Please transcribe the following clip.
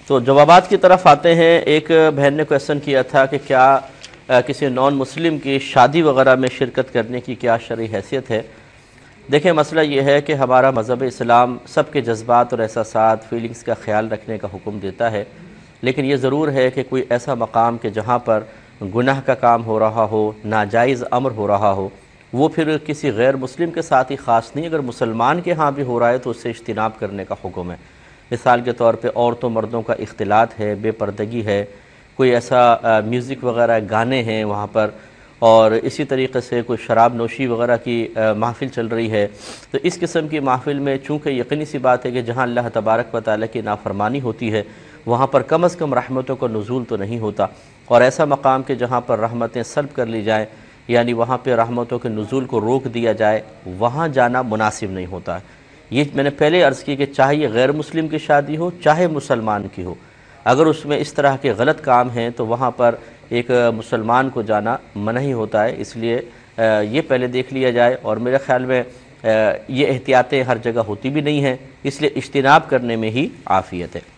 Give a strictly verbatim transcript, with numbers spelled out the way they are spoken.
تو جوابات کی طرف آتے ہیں۔ ایک بہن نے کویسچن کیا تھا کہ کیا کسی نان مسلم کی شادی وغیرہ میں شرکت کرنے کی کیا شرعی حیثیت ہے؟ دیکھیں، مسئلہ یہ ہے کہ ہمارا مذہب اسلام سب کے جذبات اور احساسات فیلنگز کا خیال رکھنے کا حکم دیتا ہے، لیکن یہ ضرور ہے کہ کوئی ایسا مقام کہ جہاں پر گناہ کا کام ہو رہا ہو، ناجائز امر ہو رہا ہو، وہ پھر کسی غیر مسلم کے ساتھ ہی خاص نہیں، اگر مسلمان کے ہاں بھی ہو رہا ہے تو اس سے اجتناب کرنے کا حکم ہے۔ مثال کے طور پہ عورتوں مردوں کا اختلاط ہے، بے پردگی ہے، کوئی ایسا میوزک وغیرہ گانے ہیں وہاں پر، اور اسی طریقے سے کوئی شراب نوشی وغیرہ کی محفل چل رہی ہے، تو اس قسم کی محفل میں چونکہ یقینی سی بات ہے کہ جہاں اللہ تبارک و تعالیٰ کی نافرمانی ہوتی ہے وہاں پر کم از کم رحمتوں کا نزول تو نہیں ہوتا، اور ایسا مقام کہ جہاں پر رحمتیں سلب کر لی جائیں، یعنی وہاں پہ رحمتوں کے نزول کو روک دیا جائے، وہاں جانا مناسب نہیں ہوتا ہے۔ یہ میں نے پہلے عرض کی کہ چاہے یہ غیر مسلم کی شادی ہو چاہے مسلمان کی ہو، اگر اس میں اس طرح کے غلط کام ہیں تو وہاں پر ایک مسلمان کو جانا منع ہی ہوتا ہے، اس لیے یہ پہلے دیکھ لیا جائے، اور میرے خیال میں یہ احتیاطیں ہر جگہ ہوتی بھی نہیں ہیں، اس لیے اجتناب کرنے میں ہی عافیت ہے۔